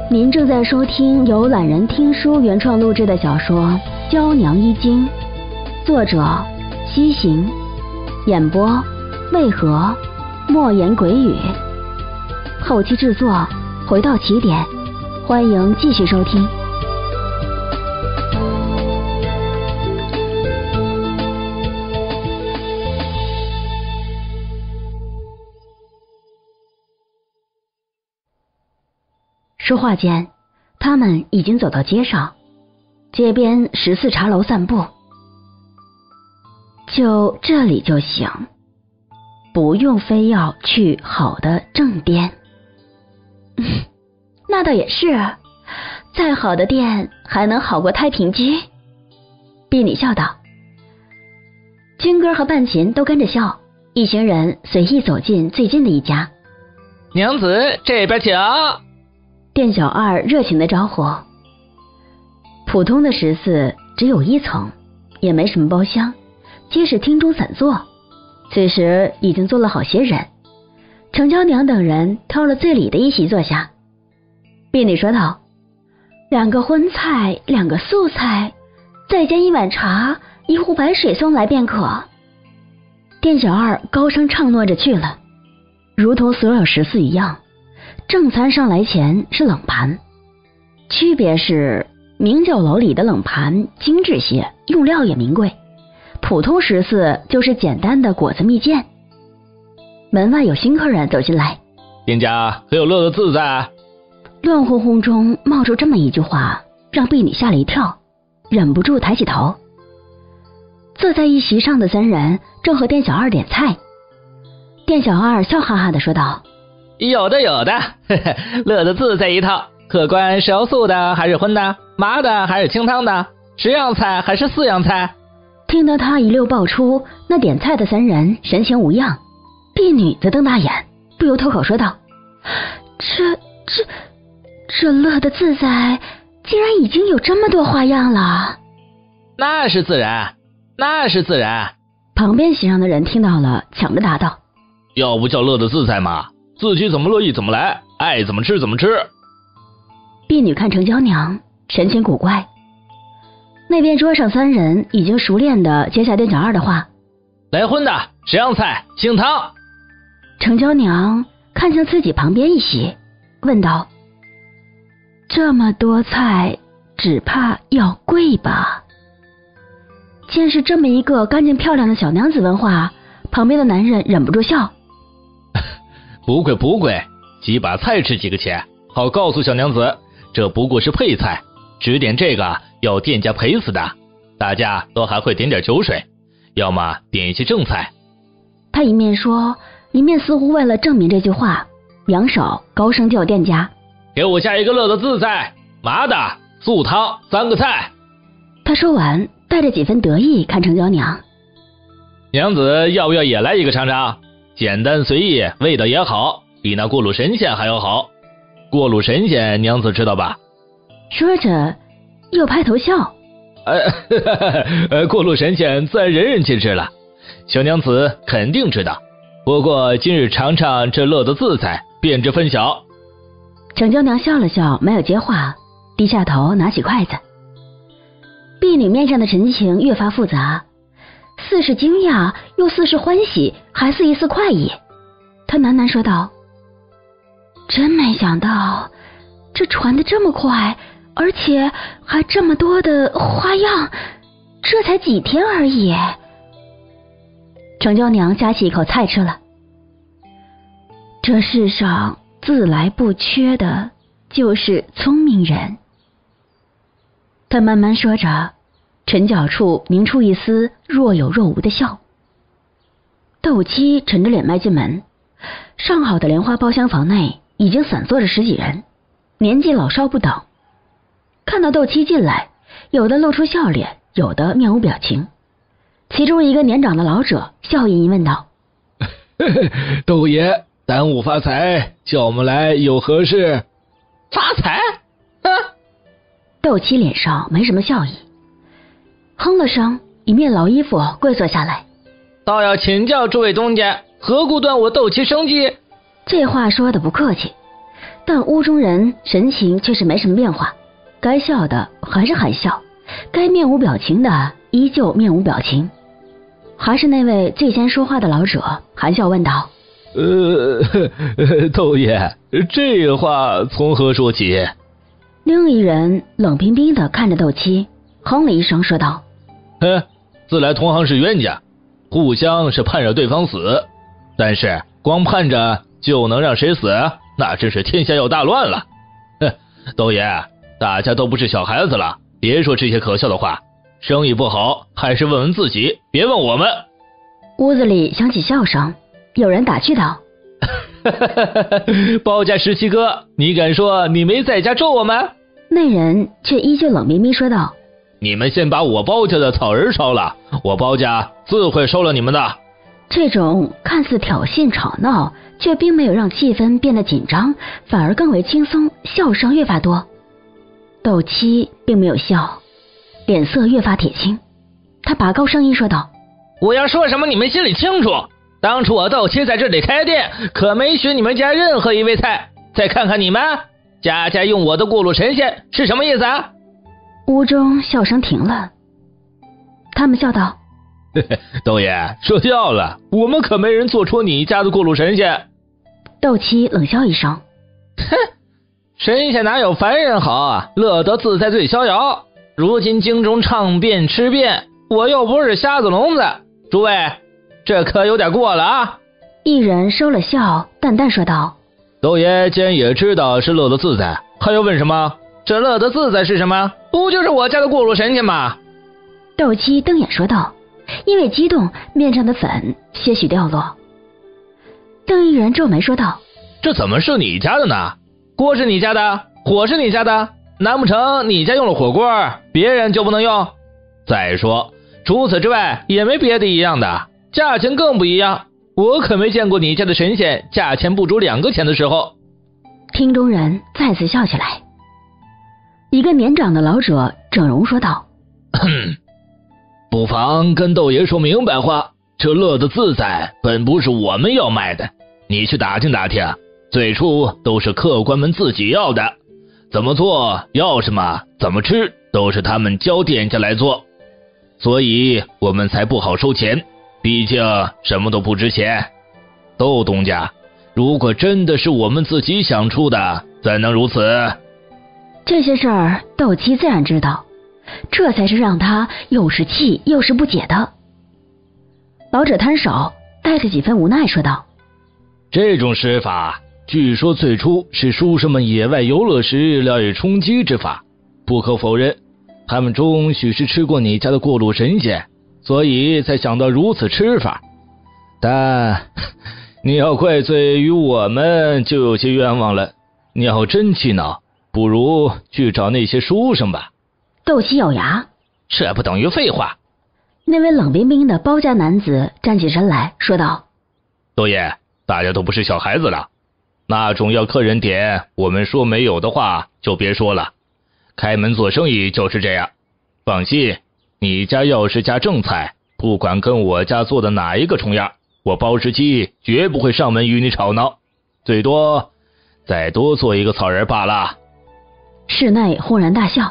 您正在收听由懒人听书原创录制的小说《娇娘衣经》，作者西行，演播为何莫言鬼语，后期制作回到起点，欢迎继续收听。说话间，他们已经走到街上，街边14茶楼散步。就这里就行，不用非要去好的正店。那倒也是，再好的店还能好过太平居。婢女笑道。军哥和半琴都跟着笑，一行人随意走进最近的一家。 娘子这边请。 店小二热情的招呼。普通的14只有1层，也没什么包厢，皆是厅中散坐。此时已经坐了好些人，程娇娘等人挑了最里的一席坐下。婢女说道：“2个荤菜，2个素菜，再加1碗茶，1壶白水送来便可。”店小二高声唱诺着去了。如同所有14一样，正餐上来前是冷盘，区别是名酒楼里的冷盘精致些，用料也名贵，普通14就是简单的果子蜜饯。门外有新客人走进来：“ 店家可有乐的自在？” 乱哄哄中冒出这么一句话，让婢女吓了一跳，忍不住抬起头。坐在一席上的3人正和店小二点菜。店小二笑哈哈地说道：“ 有的，乐的自在一套。客官是要素的还是荤的？麻的还是清汤的？10样菜还是4样菜？” 听得他一溜爆出，那点菜的3人神情无恙。婢女则瞪大眼，不由脱口说道：“这乐的自在，竟然已经有这么多花样了。” 那是自然。 旁边席上的人听到了，抢着答道：“ 要不叫乐的自在嘛，自己怎么乐意怎么来，爱怎么吃怎么吃。” 婢女看程娇娘神情古怪。那边桌上3人已经熟练地接下店小二的话：“ 来荤的，10样菜，清汤。” 程娇娘看向自己旁边一席，问道：“这么多菜，只怕要贵吧？”见是这么一个干净漂亮的小娘子问话，旁边的男人忍不住笑：“ 不贵，几把菜吃几个钱，好告诉小娘子，这不过是配菜，只点这个要店家赔死的。大家都还会点点酒水，要么点一些正菜。” 他一面说，一面似乎为了证明这句话，扬手高声叫店家：“ 给我下一个乐的自在，麻的，素汤3个菜。” 他说完，带着几分得意看程娇娘：“ 娘子要不要也来一个尝尝？简单随意，味道也好，比那过路神仙还要好。过路神仙娘子知道吧？” 说着又拍头笑：“ 过路神仙自然人人皆知了，小娘子肯定知道。不过今日尝尝这乐的自在，便知分晓。” 程娇娘笑了笑，没有接话，低下头拿起筷子。婢女面上的神情越发复杂，似是惊讶，又似是欢喜，还似一丝快意。她喃喃说道：“真没想到，这传得这么快，而且还这么多的花样，这才几天而已。”程娇娘夹起一口菜吃了。这世上自来不缺的就是聪明人。他慢慢说着，唇角处凝出一丝若有若无的笑。窦妻沉着脸迈进门，上好的莲花包厢房内已经散坐着10几人，年纪老少不等。看到窦妻进来，有的露出笑脸，有的面无表情。其中一个年长的老者笑吟吟问道：“ 窦爷，耽误发财，叫我们来有何事？”“发财？” 窦妻脸上没什么笑意，哼了声，一面劳衣服跪坐下来：“ 倒要请教诸位东家，何故断我窦妻生计？” 这话说的不客气， 但屋中人神情却是没什么变化，该笑的还是含笑，该面无表情的依旧面无表情。还是那位最先说话的老者含笑问道： 窦爷，这话从何说起？ 另一人冷冰冰地看着窦七，哼了一声说道： 自来同行是冤家，互相是盼着对方死，但是光盼着就能让谁死，那真是天下要大乱了。窦爷，大家都不是小孩子了，别说这些可笑的话，生意不好还是问问自己，别问我们。 屋子里响起笑声，有人打趣道： 包家17哥，你敢说你没在家咒我们？ 那人却依旧冷冰冰说道： 你们先把我包家的草人烧了，我包家自会收了你们的。 这种看似挑衅吵闹，却并没有让气氛变得紧张，反而更为轻松，笑声越发多。窦七并没有笑，脸色越发铁青，他拔高声音说道： 我要说什么你们心里清楚，当初我窦七在这里开店，可没许你们家任何一味菜。再看看你们，家家用我的过路神仙，是什么意思啊？ 屋中笑声停了，他们笑道： 窦爷说笑了，我们可没人做出你家的过路神仙。 窦七冷笑一声： 神仙哪有凡人好啊，乐得自在最逍遥。如今京中唱遍吃遍，我又不是瞎子聋子，诸位这可有点过了啊。 一人收了笑，淡淡说道： 窦爷既然也知道是乐得自在，还要问什么？这乐得自在是什么？不就是我家的过路神仙吗？ 窦七瞪眼说道，因为激动，面上的粉些许掉落。邓一人皱眉说道： 这怎么是你家的呢？锅是你家的，火是你家的，难不成你家用了火锅，别人就不能用？再说除此之外也没别的一样的，价钱更不一样，我可没见过你家的神仙价钱不足2个钱的时候。 厅中人再次笑起来。一个年长的老者整容说道： 不妨跟窦爷说明白话，这乐得自在本不是我们要卖的，你去打听打听，最初都是客官们自己要的，怎么做要什么怎么吃都是他们教店家来做，所以我们才不好收钱，毕竟什么都不值钱。窦东家，如果真的是我们自己想出的，怎能如此？ 这些事儿窦七自然知道，这才是让他又是气又是不解的。老者摊手，带着几分无奈说道： 这种施法据说最初是书生们野外游乐时料以充饥之法，不可否认他们中许是吃过你家的过路神仙，所以才想到如此吃法，但你要怪罪于我们就有些冤枉了。你要真气恼，不如去找那些书生吧。 窦七咬牙： 这不等于废话。 那位冷冰冰的包家男子站起身来说道： 窦爷，大家都不是小孩子了，那种要客人点我们说没有的话就别说了，开门做生意就是这样。放心，你家要是加正菜，不管跟我家做的哪一个重样，我包17绝不会上门与你吵闹，最多再多做一个草人罢了。 室内轰然大笑。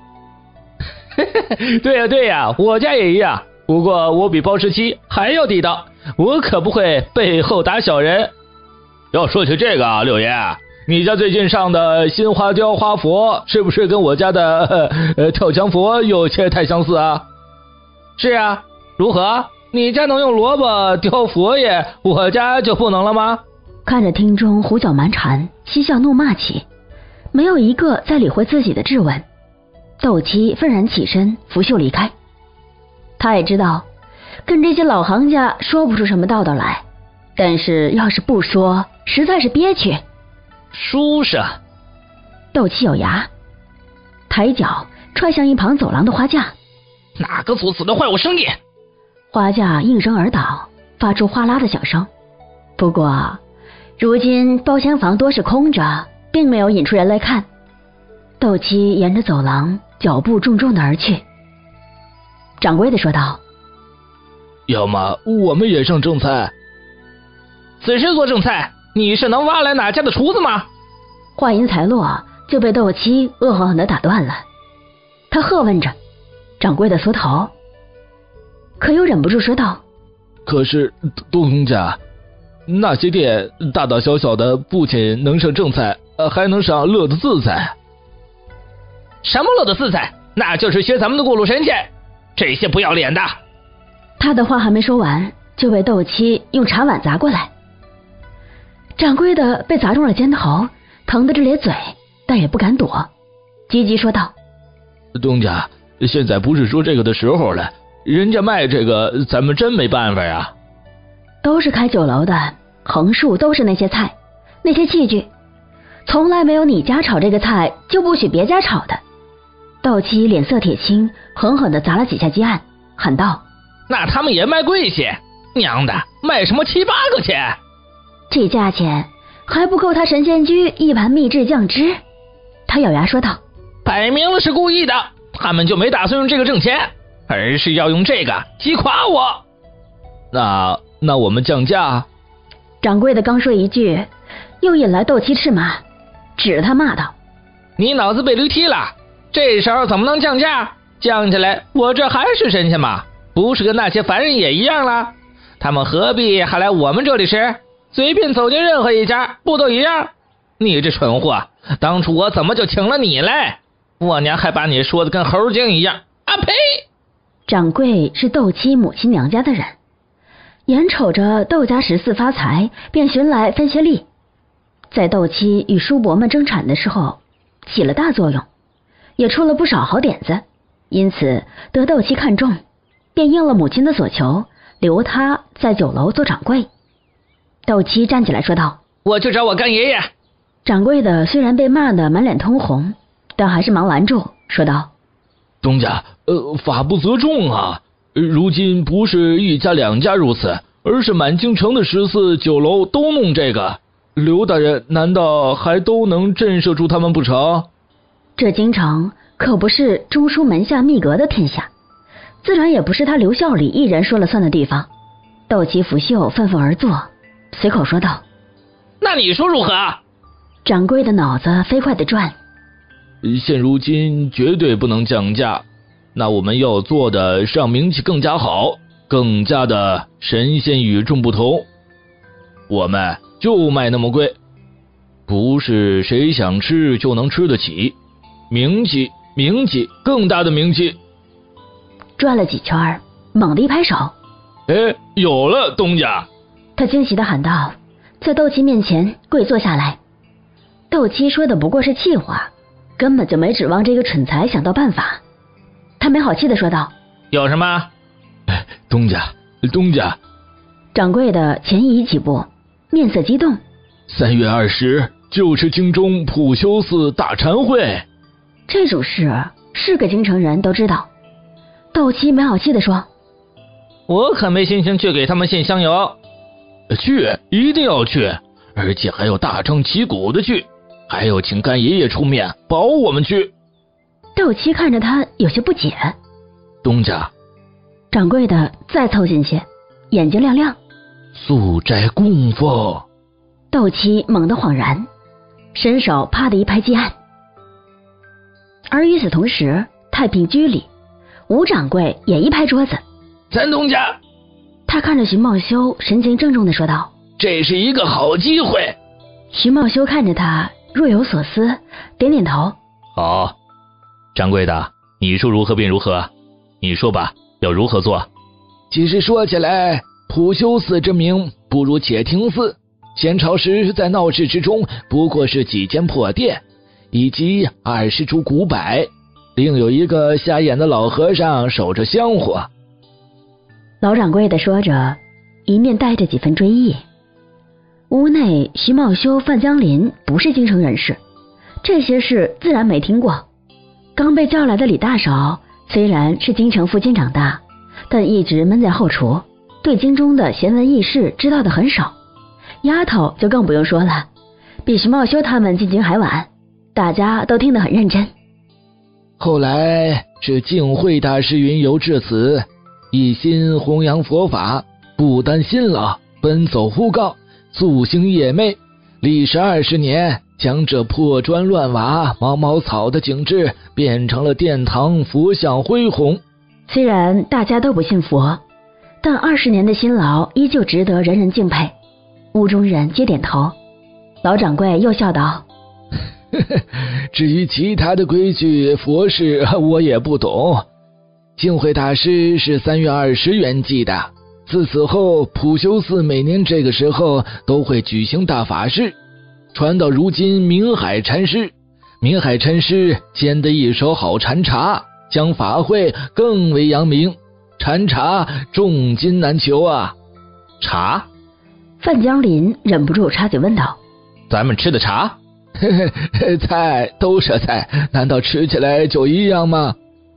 对呀对呀，我家也一样，不过我比包17还要地道，我可不会背后打小人。要说起这个啊，六爷，你家最近上的新花雕花佛是不是跟我家的跳墙佛有些太相似啊？是啊，如何？你家能用萝卜雕佛爷，我家就不能了吗？ 看着厅中胡搅蛮缠，嬉笑怒骂起，没有一个在理会自己的质问。窦七愤然起身拂袖离开。他也知道跟这些老行家说不出什么道道来，但是要是不说实在是憋屈。 书生， 窦七咬牙，抬脚踹向一旁走廊的花架。 哪个作死的坏我生意？ 花架应声而倒，发出哗啦的响声。不过如今包厢房多是空着，并没有引出人来看。窦七沿着走廊脚步重重的而去。掌柜的说道： 要么我们也上正菜。此时做正菜，你是能挖来哪家的厨子吗？ 话音才落，就被窦七恶狠狠地打断了。他喝问着掌柜的缩头，可又忍不住说道： 可是东家，那些店大大小小的不仅能上正菜，还能上乐的自菜。 什么乐的自菜？那就是学咱们的过路神仙，这些不要脸的！ 他的话还没说完，就被窦七用茶碗砸过来。掌柜的被砸中了肩头，疼得直咧嘴，但也不敢躲，急急说道： 东家，现在不是说这个的时候了，人家卖这个，咱们真没办法呀。 都是开酒楼的，横竖都是那些菜，那些器具，从来没有你家炒这个菜就不许别家炒的。窦七脸色铁青，狠狠地砸了几下鸡案，喊道： 那他们也卖贵些，娘的，卖什么7、8个钱？ 这价钱还不够他神仙居一盘秘制酱汁。他咬牙说道： 摆明了是故意的，他们就没打算用这个挣钱，而是要用这个击垮我。 那我们降价？ 掌柜的刚说一句，又引来窦七斥骂，指着他骂道： 你脑子被驴踢了，这时候怎么能降价？降起来我这还是神仙吗？不是跟那些凡人也一样了？他们何必还来我们这里吃？随便走进任何一家不都一样？你这蠢货，当初我怎么就请了你来？我娘还把你说的跟猴精一样啊呸！ 掌柜是窦七母亲娘家的人，眼瞅着窦家14发财，便寻来分些利，在窦七与叔伯们争产的时候起了大作用，也出了不少好点子，因此得窦七看中，便应了母亲的所求，留他在酒楼做掌柜。窦七站起来说道： 我去找我干爷爷。 掌柜的虽然被骂得满脸通红，但还是忙拦住说道： 东家，法不责众啊，如今不是一家两家如此，而是满京城的14酒楼都弄这个，刘大人难道还都能震慑住他们不成？ 这京城可不是中书门下秘阁的天下，自然也不是他刘孝礼一人说了算的地方。窦七拂袖愤愤而坐，随口说道： 那你说如何？ 掌柜的脑子飞快地转， 现如今绝对不能降价，那我们要做的是让名气更加好，更加的神仙与众不同。我们就卖那么贵，不是谁想吃就能吃得起，名气，更大的名气。 转了几圈，猛地一拍手： 哎，有了，东家！ 他惊喜地喊道，在窦七面前跪坐下来。窦七说的不过是气话，根本就没指望这个蠢材想到办法。他没好气地说道： 有什么？ 东家！ 掌柜的前移几步，面色激动。 3月20就是京中普修寺大禅会。 这种事是个京城人都知道。窦七没好气地说： 我可没心情去给他们献香油。 去，一定要去，而且还要大张旗鼓的去，还要请干爷爷出面保我们去。 窦七看着他有些不解。 东家！ 掌柜的再凑近些，眼睛亮亮。 素斋供奉。 窦七猛地恍然，伸手啪的一拍鸡案。而与此同时，太平居里吴掌柜也一拍桌子： 咱东家！ 他看着徐茂修，神情郑重地说道： 这是一个好机会。 徐茂修看着他若有所思，点点头： 好，掌柜的，你说如何便如何，你说吧，要如何做？ 其实说起来，普修寺之名不如且听寺。前朝时在闹市之中，不过是几间破店，以及20株古柏，另有一个瞎眼的老和尚守着香火。 老掌柜的说着，一面带着几分追忆。屋内徐茂修、范江林不是京城人士，这些事自然没听过。刚被叫来的李大嫂虽然是京城附近长大，但一直闷在后厨，对京中的闲闻轶事知道的很少。丫头就更不用说了，比徐茂修他们进京还晚，大家都听得很认真。 后来是净慧大师云游至此，一心弘扬佛法，不担辛劳，奔走呼告，夙兴夜寐，历时20年， 将这破砖乱瓦、毛毛草的景致变成了殿堂佛像恢宏。 虽然大家都不信佛，但20年的辛劳依旧值得人人敬佩。屋中人皆点头。老掌柜又笑道： 至于其他的规矩佛事我也不懂。净慧大师是3月20圆寂的，自此后普修寺每年这个时候都会举行大法事，传到如今明海禅师。明海禅师兼得一手好禅茶，将法会更为扬名，禅茶重金难求啊。 茶？ 范江林忍不住插嘴问道： 咱们吃的茶？ 菜都是菜，难道吃起来就一样吗？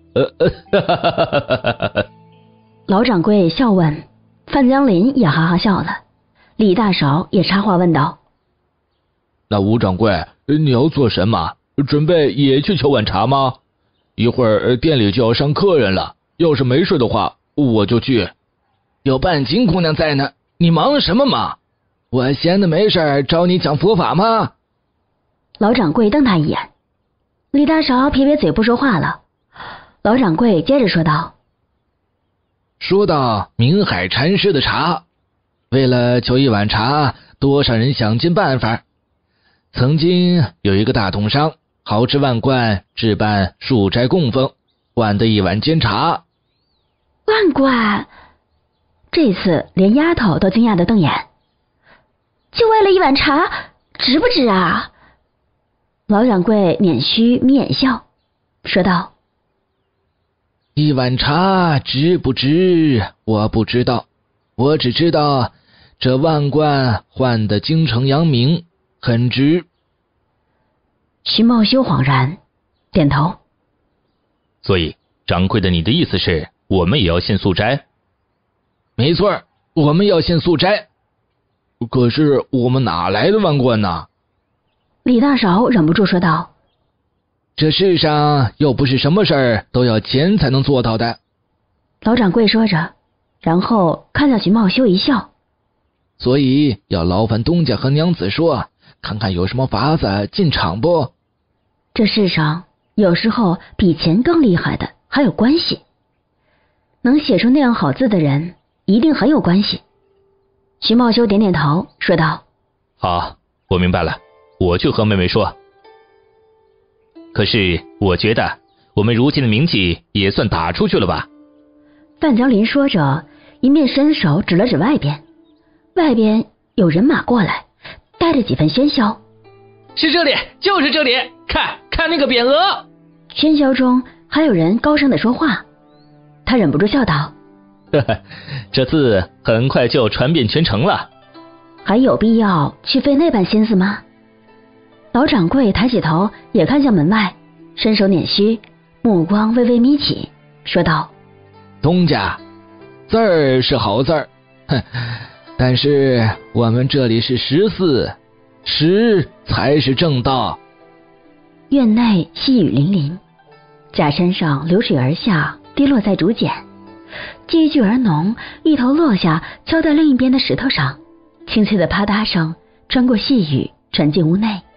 老掌柜笑问，范江林也哈哈笑了。李大勺也插话问道： 那吴掌柜，你要做什么？准备也去求碗茶吗？一会儿店里就要上客人了，要是没事的话我就去。有半斤姑娘在呢，你忙什么忙？我闲的没事找你讲佛法吗？ 老掌柜瞪他一眼。李大勺撇撇嘴不说话了。老掌柜接着说道： 说到明海禅师的茶，为了求一碗茶，多少人想尽办法。曾经有一个大通商豪掷万贯置办数斋供奉，换得一碗煎茶。 万贯？这次连丫头都惊讶的瞪眼。就为了一碗茶，值不值啊？老掌柜捻须眯眼笑，说道： 一碗茶值不值我不知道，我只知道这万贯换得京城扬名，很值。 徐茂修恍然点头。 所以掌柜的，你的意思是我们也要献素斋？ 没错，我们要献素斋。可是我们哪来的万贯呢？ 李大勺忍不住说道： 这世上又不是什么事儿都要钱才能做到的。 老掌柜说着，然后看向徐茂修一笑： 所以要劳烦东家和娘子说，看看有什么法子进场不？ 这世上有时候比钱更厉害的还有关系，能写出那样好字的人一定很有关系。徐茂修点点头说道： 好，我明白了，我去和妹妹说。可是我觉得我们如今的名气也算打出去了吧？ 范江林说着，一面伸手指了指外边，外边有人马过来，带着几分喧嚣。 是这里，就是这里，看那个匾额。 喧嚣中还有人高声的说话，他忍不住笑道： 这字很快就传遍全城了。 还有必要去费那般心思吗？老掌柜抬起头也看向门外，伸手捻须，目光微微眯起，说道： 东家，字儿是好字儿，但是我们这里是食肆，食才是正道。 院内细雨淋淋，假山上流水而下，滴落在竹简，积聚而浓，一头落下，敲在另一边的石头上，清脆的啪嗒声穿过细雨，传进屋内。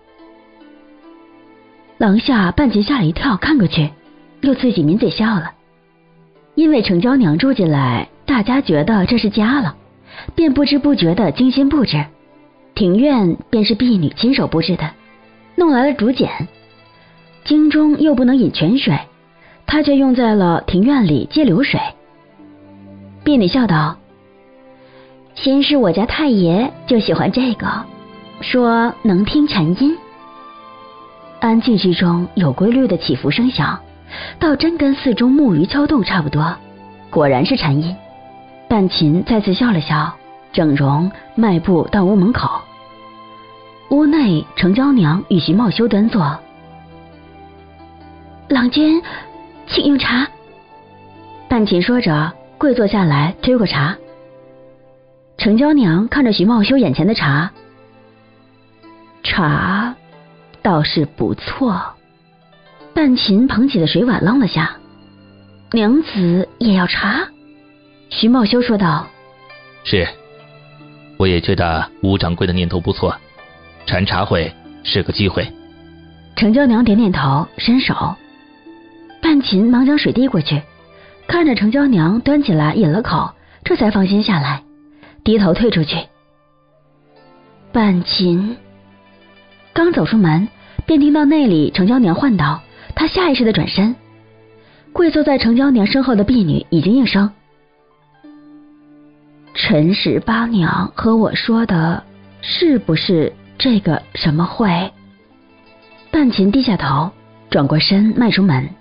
廊下半截吓了一跳，看过去，又自己抿嘴笑了。因为程娇娘住进来，大家觉得这是家了，便不知不觉的精心布置。庭院便是婢女亲手布置的，弄来了竹简，京中又不能饮泉水，她却用在了庭院里接流水。婢女笑道：先是我家太爷就喜欢这个，说能听禅音。安静之中有规律的起伏声响，倒真跟寺中木鱼敲动差不多，果然是禅音。半琴再次笑了笑，整容迈步到屋门口。屋内程娇娘与徐茂修端坐。郎君请用茶。半琴说着跪坐下来推过茶。程娇娘看着徐茂修眼前的茶，茶倒是不错。半琴捧起的水碗愣了下，娘子也要茶？徐茂修说道：是， 我也觉得吴掌柜的念头不错，禅茶会是个机会。 程娇娘点点头，伸手。半琴忙将水递过去，看着程娇娘端起来饮了口，这才放心下来，低头退出去。半琴刚走出门，便听到内里程娇娘唤道，她下意识的转身，跪坐在程娇娘身后的婢女已经应声：陈十八娘和我说的是不是这个什么会？半琴低下头，转过身迈出门。